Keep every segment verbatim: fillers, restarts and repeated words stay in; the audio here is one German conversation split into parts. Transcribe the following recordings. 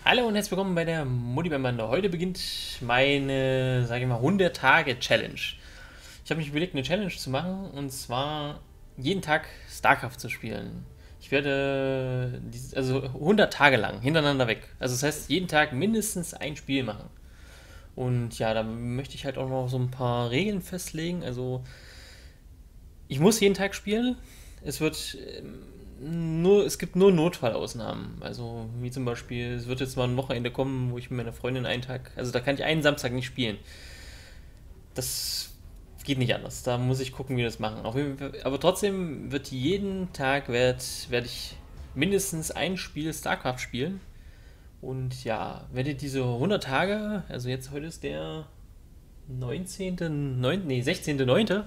Hallo und herzlich willkommen bei der Mutti beim Bande. Heute beginnt meine, sage ich mal, hundert-Tage-Challenge. Ich habe mich überlegt, eine Challenge zu machen und zwar jeden Tag StarCraft zu spielen. Ich werde dieses- also hundert Tage lang hintereinander weg. Also das heißt, jeden Tag mindestens ein Spiel machen. Und ja, da möchte ich halt auch noch so ein paar Regeln festlegen. Also ich muss jeden Tag spielen. Es wird ähm, nur, es gibt nur Notfallausnahmen. Also wie zum Beispiel, es wird jetzt mal ein Wochenende kommen, wo ich mit meiner Freundin einen Tag, also da kann ich einen Samstag nicht spielen. Das geht nicht anders. Da muss ich gucken, wie wir das machen. Auf jeden Fall, aber trotzdem wird jeden Tag werd, werde ich mindestens ein Spiel StarCraft spielen. Und ja, werde diese hundert Tage, also jetzt heute ist der neunzehnte. neunte. Nee, sechzehnte neunte.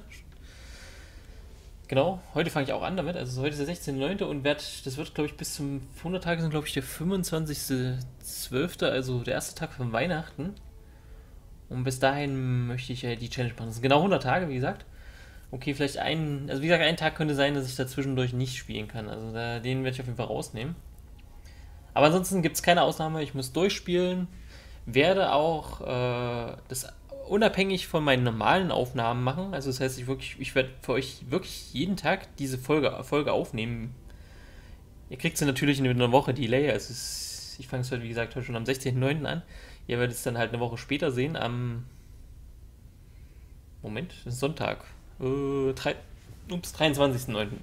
Genau, heute fange ich auch an damit. Also heute ist der sechzehnte neunte und werd, das wird, glaube ich, bis zum hundert Tage sind, glaube ich, der fünfundzwanzigste zwölfte, also der erste Tag von Weihnachten. Und bis dahin möchte ich ja die Challenge machen. Das sind genau hundert Tage, wie gesagt. Okay, vielleicht ein, also wie gesagt, ein Tag könnte sein, dass ich da zwischendurch nicht spielen kann. Also da, den werde ich auf jeden Fall rausnehmen. Aber ansonsten gibt es keine Ausnahme. Ich muss durchspielen. Werde auch äh, das unabhängig von meinen normalen Aufnahmen machen. Also das heißt, ich wirklich, ich werde für euch wirklich jeden Tag diese Folge, Folge aufnehmen. Ihr kriegt sie natürlich in einer Woche Delay. Also es, ich fange es halt, wie gesagt, heute schon am sechzehnten neunten an. Ihr werdet es dann halt eine Woche später sehen, am Moment, das ist Sonntag. Äh, drei, ups, dreiundzwanzigsten neunten.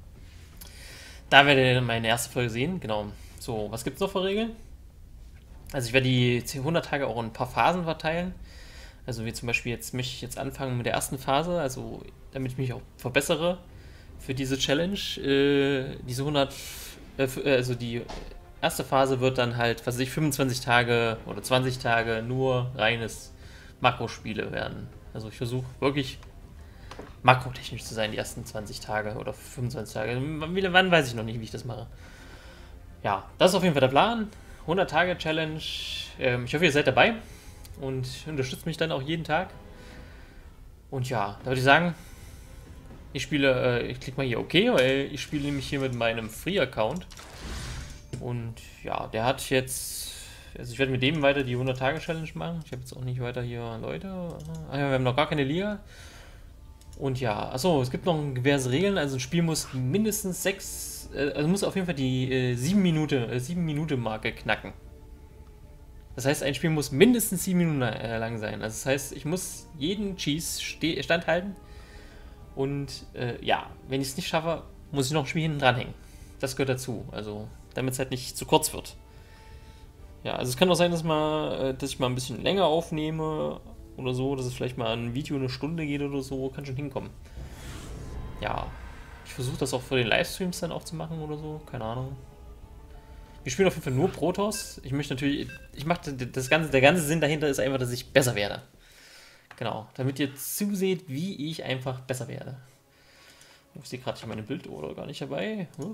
Da werdet ihr meine erste Folge sehen. Genau. So, was gibt es noch für Regeln? Also ich werde die hundert Tage auch in ein paar Phasen verteilen. Also wie zum Beispiel jetzt möchte ich jetzt anfangen mit der ersten Phase, also damit ich mich auch verbessere für diese Challenge. Äh, diese hundert, äh, also die erste Phase wird dann halt, was weiß ich, fünfundzwanzig Tage oder zwanzig Tage nur reines Makrospiele werden. Also ich versuche wirklich makrotechnisch zu sein, die ersten zwanzig Tage oder fünfundzwanzig Tage. Wann weiß ich noch nicht, wie ich das mache. Ja, das ist auf jeden Fall der Plan. hundert Tage Challenge. Ähm, ich hoffe, ihr seid dabei und unterstützt mich dann auch jeden Tag. Und ja, da würde ich sagen, ich spiele, äh, ich klicke mal hier OK, weil ich spiele nämlich hier mit meinem Free-Account. Und ja, der hat jetzt, also ich werde mit dem weiter die hundert Tage Challenge machen. Ich habe jetzt auch nicht weiter hier Leute. Ah ja, wir haben noch gar keine Liga. Und ja, achso, es gibt noch diverse Regeln. Also ein Spiel muss mindestens sechs, äh, also muss auf jeden Fall die äh, sieben Minute, äh, sieben Minute Marke knacken. Das heißt, ein Spiel muss mindestens sieben Minuten äh, lang sein. Also das heißt, ich muss jeden Cheese standhalten. Und äh, ja, wenn ich es nicht schaffe, muss ich noch ein Spiel hinten dranhängen. Das gehört dazu. Also, damit es halt nicht zu kurz wird. Ja, also es kann auch sein, dass, mal, äh, dass ich mal ein bisschen länger aufnehme oder so, dass es vielleicht mal ein Video eine Stunde geht oder so, kann schon hinkommen. Ja, ich versuche das auch für den Livestreams dann auch zu machen oder so, keine Ahnung. Wir spielen auf jeden Fall nur Protoss. Ich möchte natürlich, ich mache das ganze, der ganze Sinn dahinter ist einfach, dass ich besser werde. Genau, damit ihr zuseht, wie ich einfach besser werde. Ich sehe gerade, ich habe meine Bilduhr gar nicht dabei. So,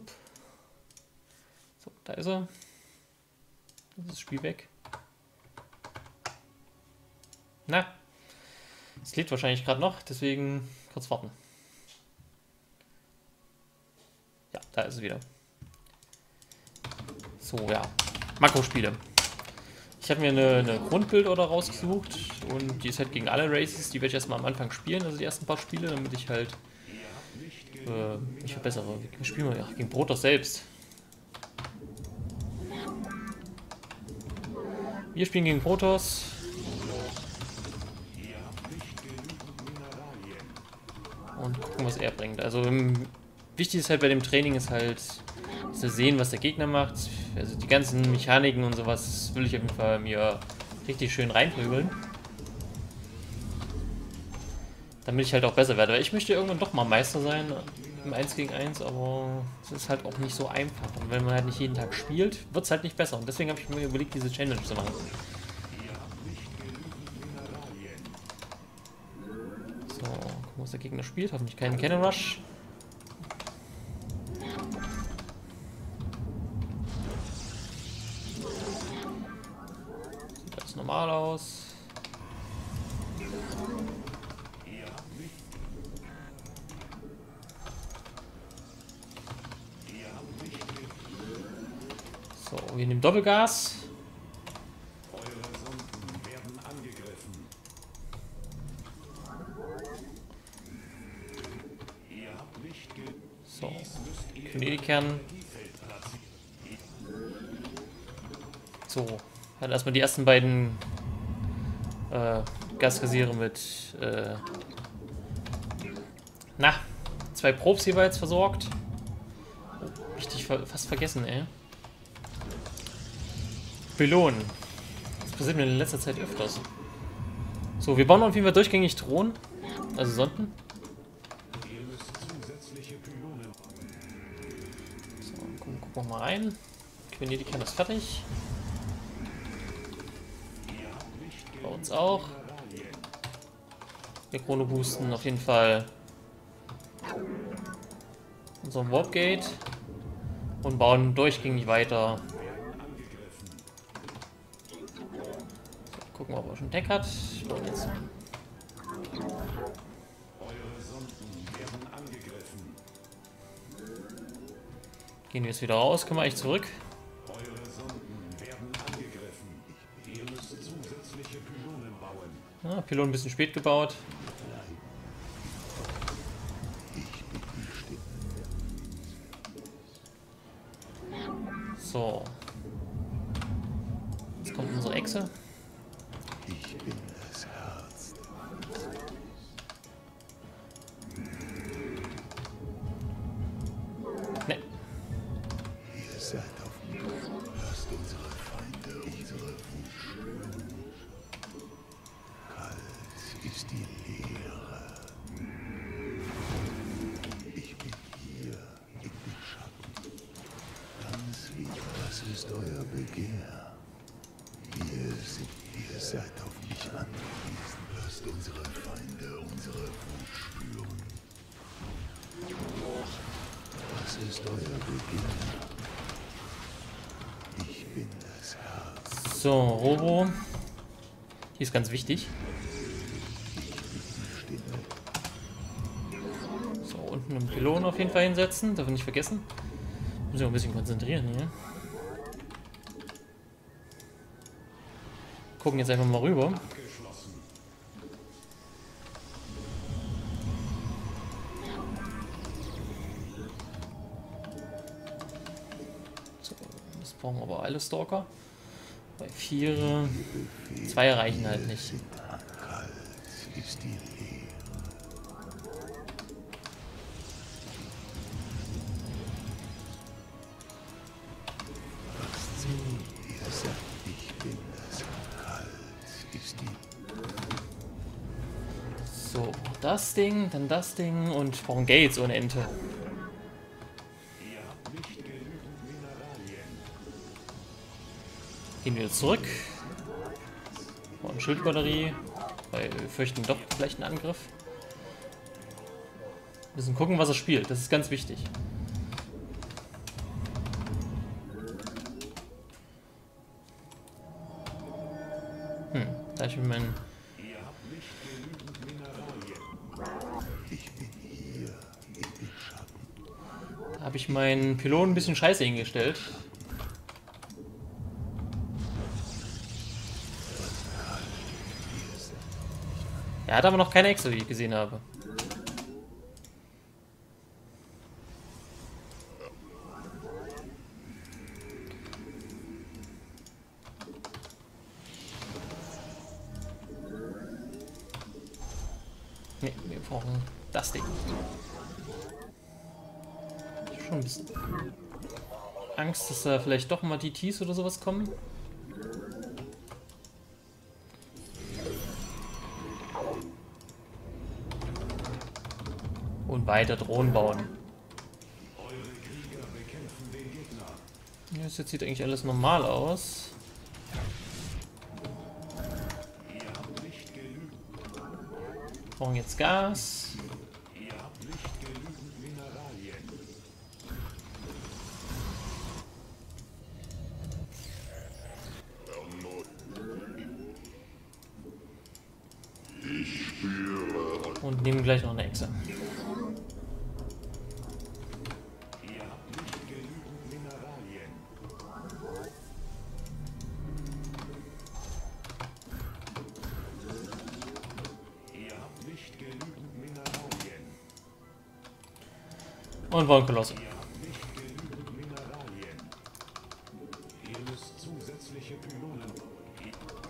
da ist er. Das ist das Spiel weg. Na, es lädt wahrscheinlich gerade noch, deswegen kurz warten. Ja, da ist es wieder. So, ja. Makrospiele. Ich habe mir eine, eine Grundbildorder rausgesucht und die ist halt gegen alle Races. Die werde ich erstmal am Anfang spielen, also die ersten paar Spiele, damit ich halt äh, mich verbessere. Wir spielen wir ja gegen Protoss selbst. Wir spielen gegen Protoss. Und gucken, was er bringt. Also wichtig ist halt bei dem Training ist halt zu sehen, was der Gegner macht. Also die ganzen Mechaniken und sowas will ich auf jeden Fall mir richtig schön reinprügeln. Damit ich halt auch besser werde. Weil ich möchte irgendwann doch mal Meister sein im eins gegen eins, aber es ist halt auch nicht so einfach. Und wenn man halt nicht jeden Tag spielt, wird es halt nicht besser. Und deswegen habe ich mir überlegt, diese Challenge zu machen. So, gucken, was der Gegner spielt. Hoffentlich keinen Cannon Rush. Sieht alles normal aus. So, wir nehmen Doppelgas. Knedikern. So, dann erstmal die ersten beiden äh, Gaskassiere mit äh, na, zwei Probes jeweils versorgt. Oh, richtig ver fast vergessen, ey. Pylonen. Das passiert mir in letzter Zeit öfters. So, wir bauen auf jeden Fall durchgängig Drohnen. Also Sonden. So, gucken, gucken wir mal rein. Knedikern ist fertig. Bei uns auch. Wir Chrono boosten auf jeden Fall unseren Warpgate und bauen durchgängig weiter. So, gucken wir, ob er schon Deck hat. Und jetzt gehen wir jetzt wieder raus, können wir eigentlich zurück. Ja, Pylon ein bisschen spät gebaut. So. Jetzt kommt unsere Echse. Ich bin das Herz. Ne. Ihr seid auf mich. Lasst unsere Feinde unsere Wut spüren. Kalt ist die Leere. Ich bin hier in den Schatten. Ganz wie das ist euer Begehr. Ihr, seid, ihr seid auf mich angewiesen. Lasst unsere Feinde unsere Wut spüren. Was ist euer Begehr? Ich bin das Herz. So, Robo. Hier ist ganz wichtig. Stimme. So, unten einen Pylon auf jeden Fall hinsetzen. Darf ich nicht vergessen. Muss ich auch ein bisschen konzentrieren hier. Gucken jetzt einfach mal rüber. So, das brauchen wir aber alle Stalker. Bei vier. Zwei reichen halt nicht. Kalt ist die Leere. Was sie, ihr sagt, ich bin das. Kalt ist die. So, das Ding, dann das Ding und wir brauchen Gates ohne Ente. Gehen wir zurück. Und Schildbatterie. Weil wir fürchten doch vielleicht einen Angriff. Wir müssen gucken, was er spielt. Das ist ganz wichtig. Hm, da ich mit meinen. Ich bin hier in den Schatten. Da habe ich meinen Pylon ein bisschen scheiße hingestellt. Er hat aber noch keine Echse, wie ich gesehen habe. Ne, wir brauchen das Ding. Ich hab schon ein bisschen Angst, dass da vielleicht doch mal die Ts oder sowas kommen. Und weiter Drohnen bauen. Ja, das jetzt sieht eigentlich alles normal aus. Wir brauchen jetzt Gas. Und nehmen gleich noch eine Echse. Und wollen Kolosse.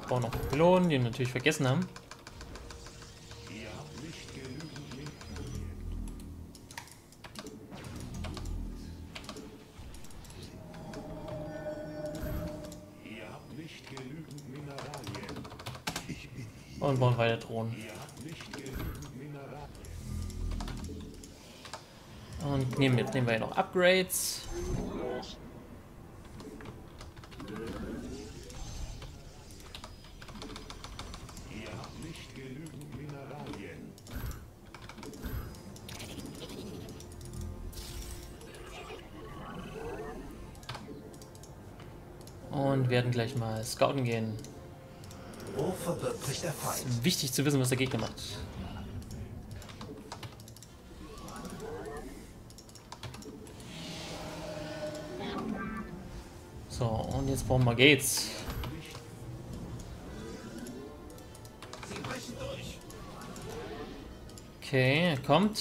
brauchen noch Pylonen, die wir natürlich vergessen haben. Und bauen weiter Drohnen. Und nehmen, jetzt nehmen wir ja noch Upgrades. Und werden gleich mal scouten gehen. Wo verbirgt sich der Feind? Es ist wichtig zu wissen, was der Gegner macht. So, und jetzt brauchen wir Gates. Okay, er kommt.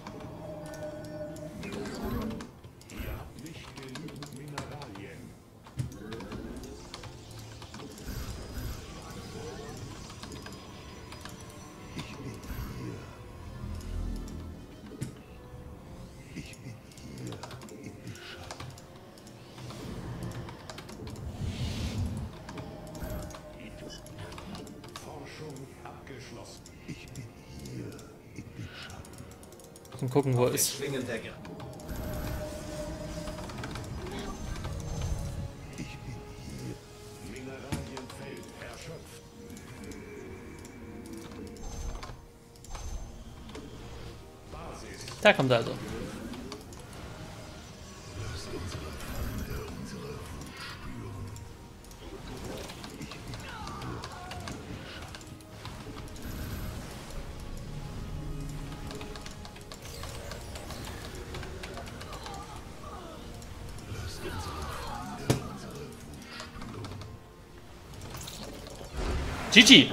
Und gucken, wo er ist. Schwingen der Ge- Da kommt er also. G G!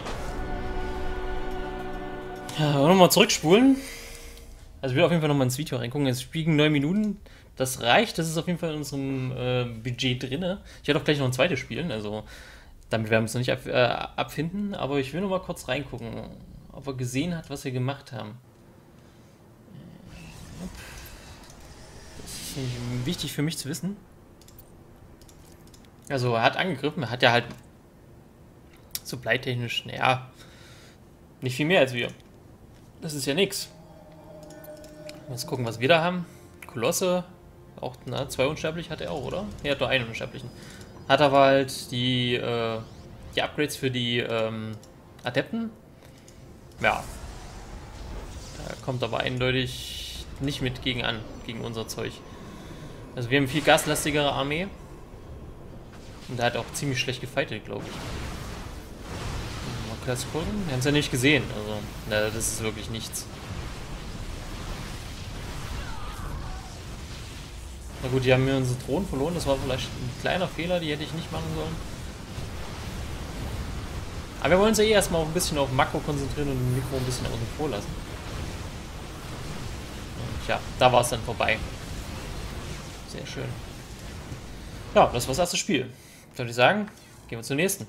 Ja, nochmal zurückspulen. Also ich will auf jeden Fall nochmal ins Video reingucken. Es spielen neun Minuten. Das reicht. Das ist auf jeden Fall in unserem äh, Budget drin. Ich werde auch gleich noch ein zweites spielen. Also damit werden wir uns noch nicht ab, äh, abfinden. Aber ich will nochmal kurz reingucken, ob er gesehen hat, was wir gemacht haben. Das ist nämlich wichtig für mich zu wissen. Also er hat angegriffen. Er hat ja halt supply-technisch, naja, nicht viel mehr als wir. Das ist ja nix. Jetzt gucken, was wir da haben. Kolosse, auch na, zwei unsterblich hat er auch, oder? Er hat nur einen unsterblichen. Hat aber halt die, äh, die Upgrades für die ähm, Adepten. Ja. Da kommt aber eindeutig nicht mit gegen an, gegen unser Zeug. Also wir haben viel gaslastigere Armee. Und der hat auch ziemlich schlecht gefightet, glaube ich. Mal kurz gucken. Wir haben es ja nicht gesehen. Also, na, das ist wirklich nichts. Na gut, die haben mir unsere Thron verloren. Das war vielleicht ein kleiner Fehler, die hätte ich nicht machen sollen. Aber wir wollen uns ja eh erstmal auch ein bisschen auf Makro konzentrieren und den Mikro ein bisschen außen vor lassen. Und ja, da war es dann vorbei. Sehr schön. Ja, das war das erste Spiel. Würde ich sagen, gehen wir zum nächsten.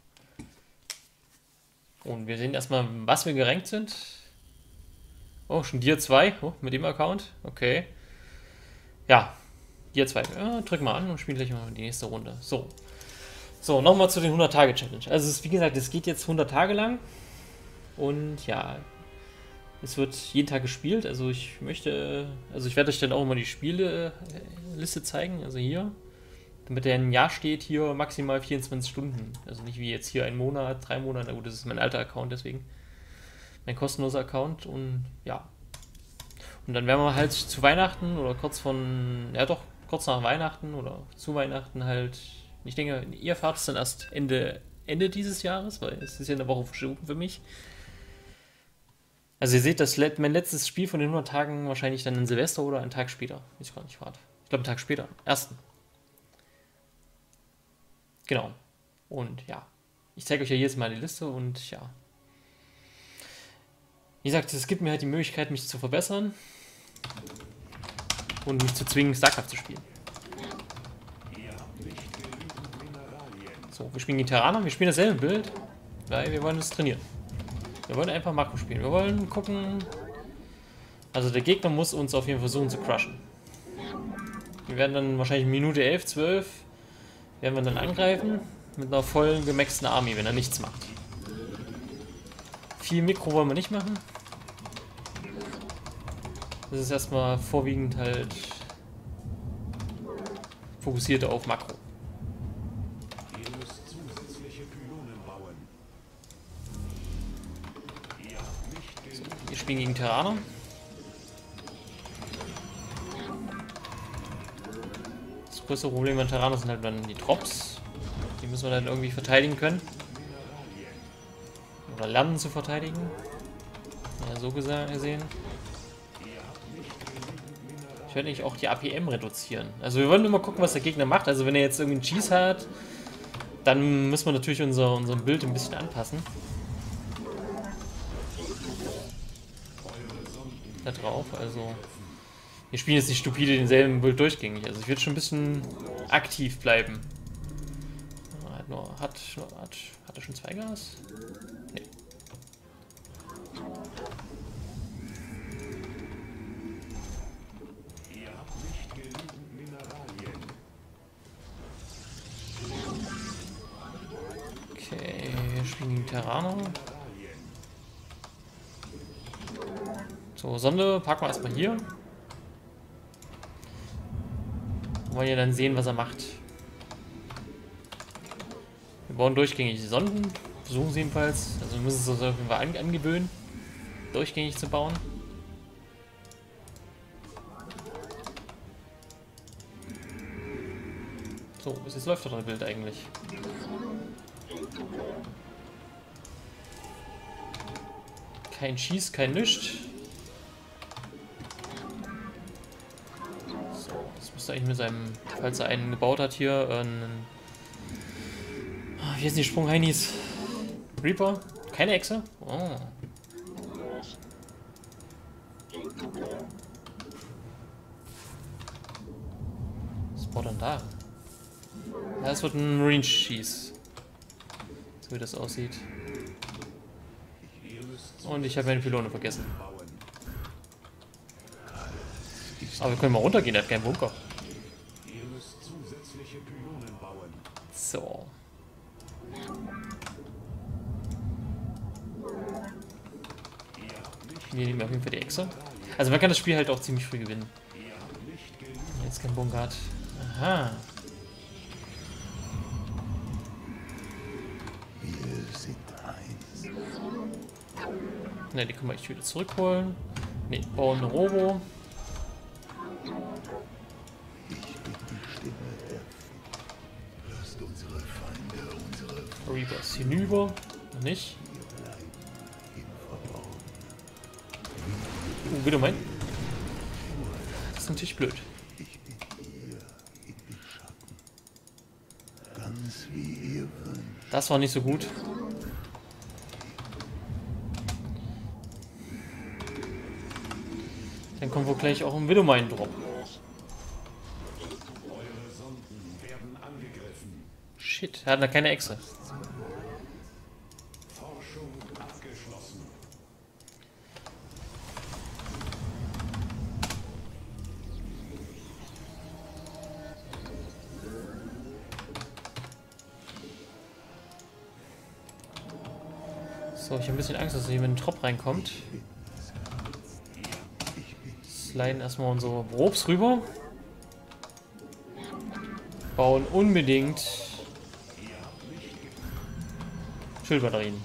Und wir sehen erstmal, was wir gerankt sind. Oh, schon Tier zwei. Oh, mit dem Account. Okay. Ja, Tier zwei. Ja, drück mal an und spielen gleich mal die nächste Runde. So. So, nochmal zu den hundert-Tage-Challenge. Also, es ist, wie gesagt, es geht jetzt hundert Tage lang. Und ja, es wird jeden Tag gespielt. Also, ich möchte, also ich werde euch dann auch immer die Spielliste zeigen. Also hier. Damit der ein Jahr steht, hier maximal vierundzwanzig Stunden. Also nicht wie jetzt hier ein Monat, drei Monate. Gut, das ist mein alter Account, deswegen. Mein kostenloser Account und ja. Und dann werden wir halt zu Weihnachten oder kurz von, ja doch, kurz nach Weihnachten oder zu Weihnachten halt, ich denke, ihr erfahrt es dann erst Ende, Ende dieses Jahres, weil es ist ja eine Woche verschoben für mich. Also ihr seht, das mein letztes Spiel von den hundert Tagen wahrscheinlich dann in Silvester oder einen Tag später. Ich gar nicht warte. Ich glaube einen Tag später, ersten. Genau. Und ja, ich zeige euch ja jetzt mal die Liste und ja. Wie gesagt, es gibt mir halt die Möglichkeit, mich zu verbessern und mich zu zwingen, StarCraft zu spielen. So, wir spielen gegen Terraner, wir spielen dasselbe Bild. Weil wir wollen es trainieren. Wir wollen einfach Makro spielen. Wir wollen gucken... Also der Gegner muss uns auf jeden Fall versuchen zu crushen. Wir werden dann wahrscheinlich Minute elf, zwölf werden wir dann angreifen. Mit einer vollen gemaxten Army, wenn er nichts macht. Viel Mikro wollen wir nicht machen. Das ist erstmal vorwiegend halt fokussiert auf Makro. Ihr müsst zusätzliche Pylonen bauen. So, wir spielen gegen Terraner. Das größte Problem an Terraner sind halt dann die Drops. Die müssen wir dann irgendwie verteidigen können. Oder lernen zu verteidigen. Ja, so gesehen. Ich werde nicht auch die A P M reduzieren. Also wir wollen immer gucken, was der Gegner macht. Also wenn er jetzt irgendwie einen Cheese hat, dann müssen wir natürlich unser, unser Bild ein bisschen anpassen. Da drauf, also... Wir spielen jetzt nicht stupide denselben Bild durchgängig. Also ich werde schon ein bisschen aktiv bleiben. Hat, nur, hat, hat, hat er schon zwei Gas? Nee. Okay, wir spielen gegen Terraner. So, Sonde packen wir erstmal hier. Wollen ja dann sehen, was er macht. Wir bauen durchgängig die Sonden. Versuchen sie jedenfalls. Also wir müssen es uns auf jeden Fall an angewöhnen, durchgängig zu bauen. So, bis jetzt läuft doch das Bild eigentlich. Kein Schieß, kein Nischt. So, das müsste eigentlich mit seinem, falls er einen gebaut hat hier, einen... Wie heißen die Sprungheinis? Reaper? Keine Echse? Oh. Was baut dann da? Ja, es wird ein Marine Schieß. So wie das aussieht. Und ich habe meine Pylone vergessen. Aber wir können mal runtergehen, der hat keinen Bunker. So. Hier nehmen wir auf jeden Fall die Echse. Also man kann das Spiel halt auch ziemlich früh gewinnen. Jetzt kein Bunker hat. Aha. Ne, die können wir echt wieder zurückholen. Ne, bauen eine Robo. Reaper ist hinüber. Noch nicht. Oh, wieder mein. Das ist natürlich blöd. Das war nicht so gut. Dann kommt wohl gleich auch ein Widowmine Drop. Shit, er hat da keine Echse. So, ich habe ein bisschen Angst, dass hier mit einem Trop reinkommt. Sliden erstmal unsere Robs rüber. Bauen unbedingt Schildbatterien.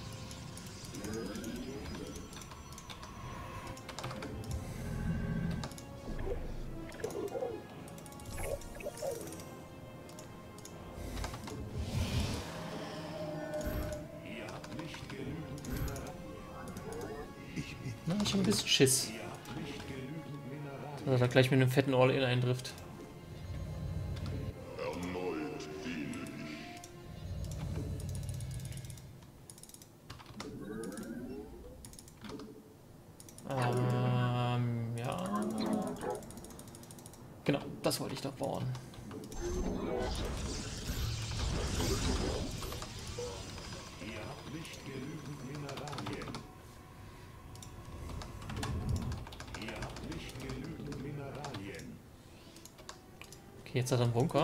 Na, ich habe ein bisschen Schiss. Dass er gleich mit einem fetten All-In eintrifft. Ähm, ja. Genau, das wollte ich doch bauen. Okay, jetzt hat er einen Bunker.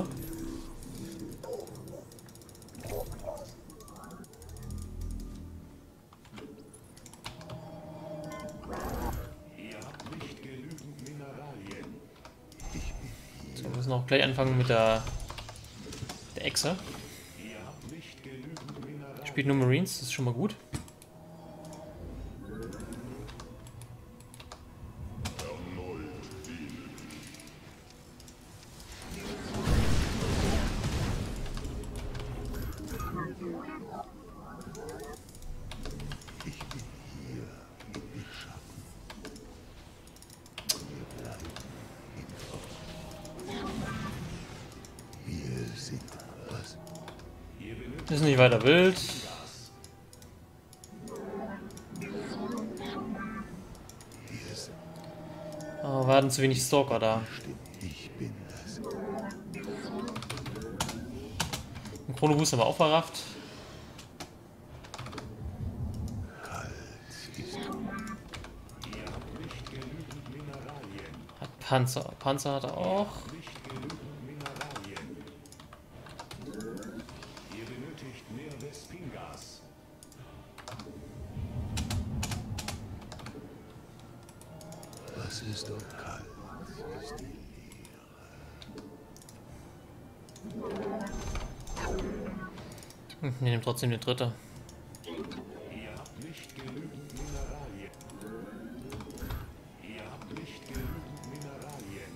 So, wir müssen auch gleich anfangen mit der, der Echse. Spielt nur Marines, das ist schon mal gut. Ist nicht weiter wild. Aber wir hatten zu wenig Stalker da. Ein Chronoboost haben wir auch verrafft. Hat Panzer. Panzer hat er auch. Es ist doch kalt, ist die Leere. Hm, wir nehmen trotzdem die dritte. Ihr habt nicht genügend Mineralien. Ihr habt nicht genügend Mineralien.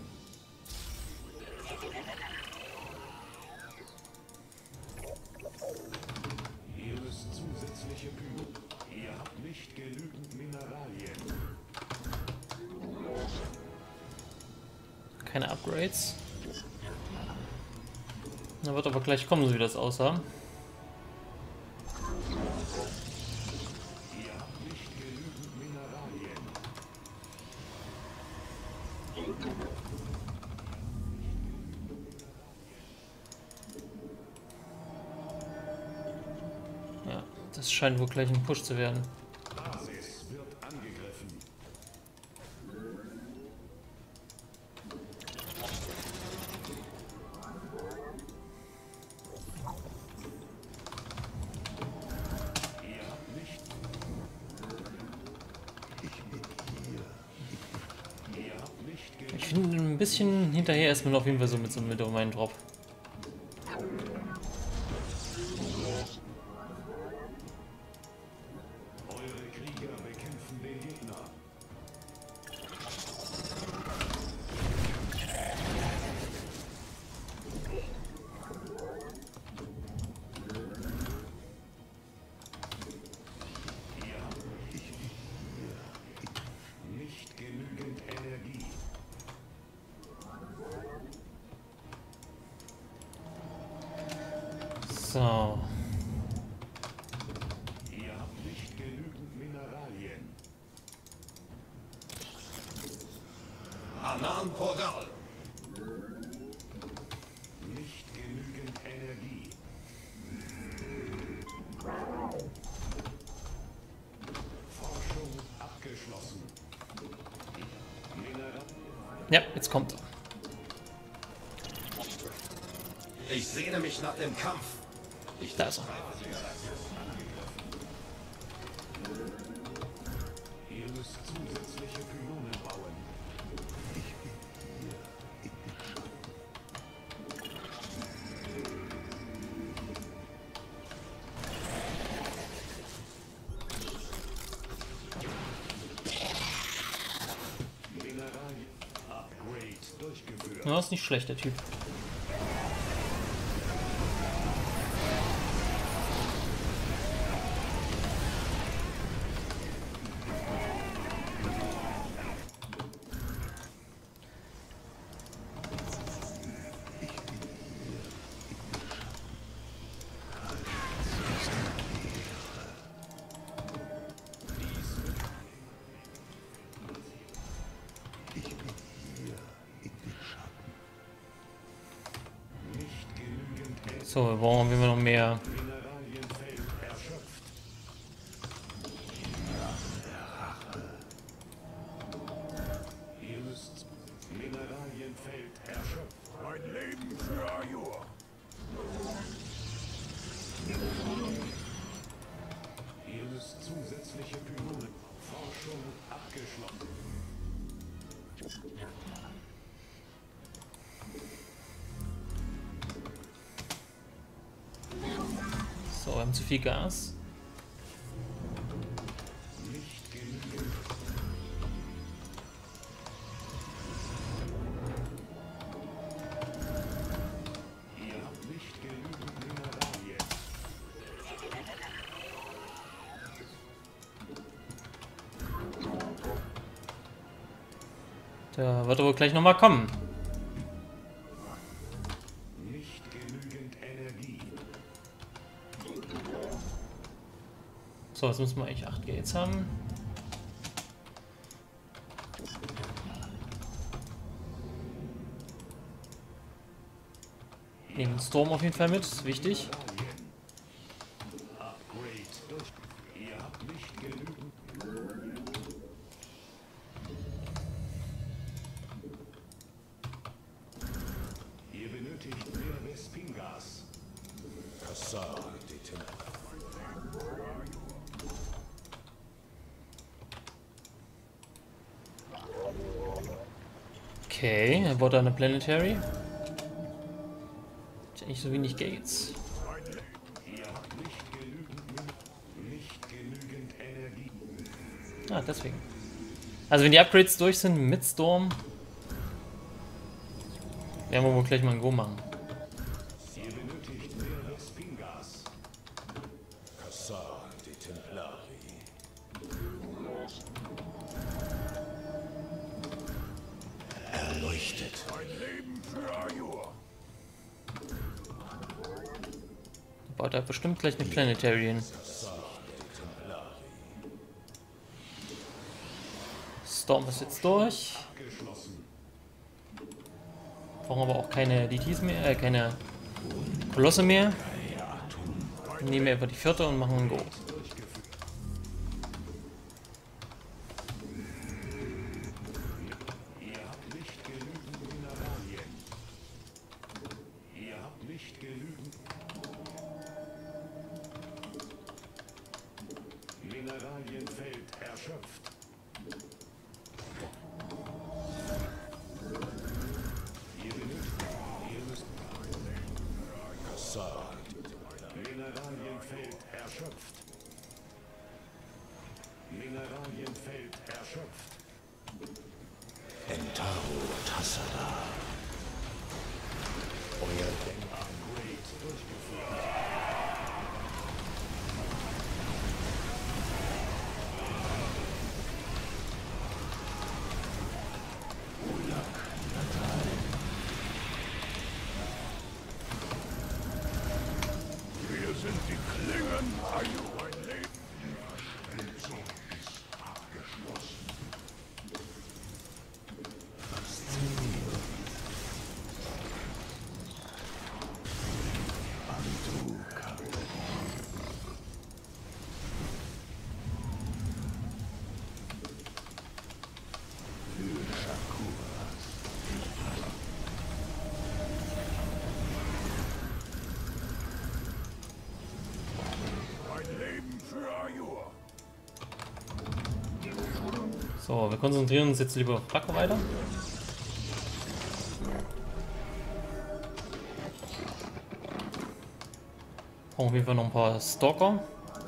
Ihr müsst zusätzliche Pyronen. Ihr habt nicht genügend Mineralien. Keine Upgrades. Da wird aber gleich kommen, so wie das aussah. Ihr habt nicht genügend Mineralien. Ja, das scheint wohl gleich ein Push zu werden. Basis wird angegriffen. Ihr habt nicht. Ihr habt nicht genügend. Ich finde ein bisschen hinterher ist man auf jeden Fall so mit so einem meinen Drop. Eure Krieger bekämpfen den Gegner. Ihr habt nicht genügend Energie. So. Ihr habt nicht genügend Mineralien. Anan Porgal. Nicht genügend Energie. Forschung abgeschlossen. Mineral. Ja, jetzt kommt er. Ich sehne mich nach dem Kampf. Ich Da ist er. Ihr müsst zusätzliche Pylonen bauen. Mineralien. Upgrade durchgeführt. Ja, ist nicht schlecht, der Typ. Nicht genügend Energie. So, wir brauchen wir noch mehr. Mineralienfeld erschöpft. Ihr müsst Mineralienfeld erschöpft. Mein Leben für Ajur. Hier ist zusätzliche Pyronen. Forschung abgeschlossen. So, wir haben zu viel Gas. Nicht genügend. Ihr habt nicht genügend Mineralien. Da wird aber gleich nochmal kommen. Nicht genügend Energie. So, jetzt müssen wir eigentlich acht Gates haben. Nehmen den Storm auf jeden Fall mit, ist wichtig. Upgrade durch. Ihr habt nicht genügend. Ihr benötigt mehr Vespingas. Okay, er baut da eine Planetary. Ist eigentlich so wenig Gates. Ihr habt nicht genügend, nicht genügend Energie. Ah, deswegen. Also wenn die Upgrades durch sind mit Storm, werden wir wohl gleich mal ein Go machen. Ihr benötigt mehr Vespingas. Erleuchtet. Mein Leben für Ajur. Baut er bestimmt gleich eine Planetary hin. Storm ist jetzt durch. Abgeschlossen. Brauchen aber auch keine D Ts mehr, äh, keine Kolosse mehr. Nehmen wir einfach die vierte und machen ein Go. Ihr habt nicht genügend Mineralien. Ihr habt nicht genügend Mineralienfeld erschöpft. Ihr benötigt, ihr müsst Mineralienfeld erschöpft. Mineralienfeld erschöpft. Entaro Tassada. Euer Denken. Upgrade durchgeführt. Wir sind die Klingen. Ajur. Mein Leben. Mein Leben für Ajur. So, wir konzentrieren uns jetzt lieber auf Paco weiter. Brauchen auf jeden Fall noch ein paar Stalker.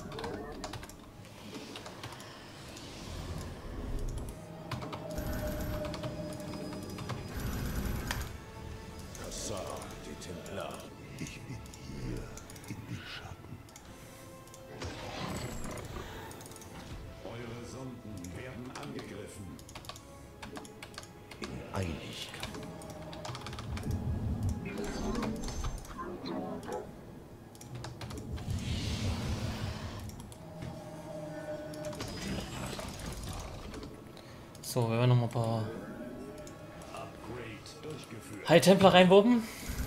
Ich bin hier in den Schatten. Eure Sonden werden angegriffen. In Einigkeit. So, wir werden noch mal ein paar Upgrade durchgeführt. High Templar reinwurben.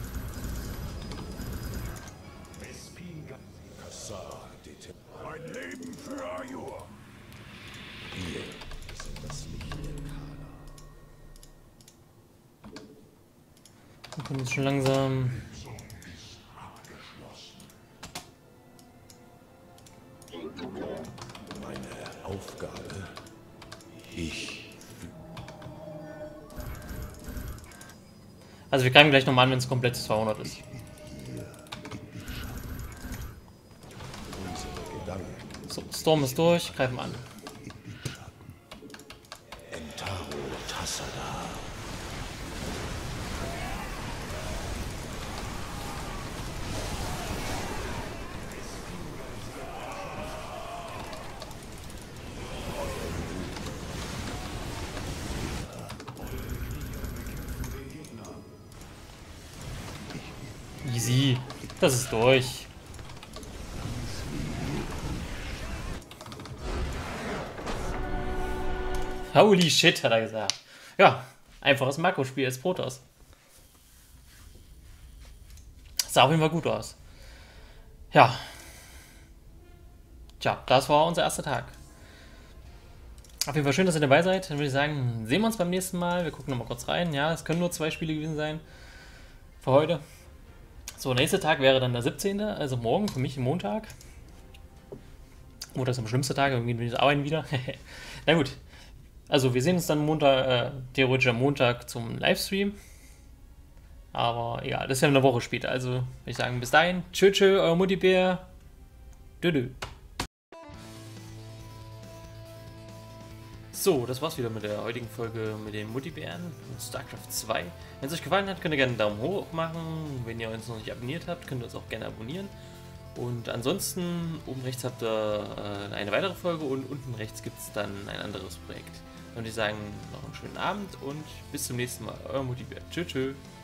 Vespingas. Mein Leben für Ajur. Wir sind das Licht der Kala. Wir können jetzt schon langsam. Meine Aufgabe. Ich. Also wir greifen gleich nochmal an, wenn es komplett zweihundert ist. Unsere Gedanken. So, Storm ist durch, greifen an. Entaro Tassada. Easy. Das ist durch. Holy shit, hat er gesagt. Ja, einfaches Makrospiel als Protoss. Sah auf jeden Fall gut aus. Ja. Tja, das war unser erster Tag. Auf jeden Fall schön, dass ihr dabei seid. Dann würde ich sagen, sehen wir uns beim nächsten Mal. Wir gucken nochmal kurz rein. Ja, es können nur zwei Spiele gewesen sein. Für heute. So, nächster Tag wäre dann der siebzehnte Also morgen, für mich Montag. Montag ist der schlimmste Tag, irgendwie bin ich arbeiten wieder. Na gut. Also wir sehen uns dann Montag, äh, theoretisch am Montag zum Livestream. Aber egal, das ist ja eine Woche später. Also würde ich sagen, bis dahin. Tschö, tschö, euer Muttibär. Dö. So, das war's wieder mit der heutigen Folge mit den Muttibären und StarCraft zwei. Wenn es euch gefallen hat, könnt ihr gerne einen Daumen hoch machen. Wenn ihr uns noch nicht abonniert habt, könnt ihr uns auch gerne abonnieren. Und ansonsten, oben rechts habt ihr äh, eine weitere Folge und unten rechts gibt es dann ein anderes Projekt. Und ich sagen noch einen schönen Abend und bis zum nächsten Mal. Euer Muttibär. Tschö, tschö.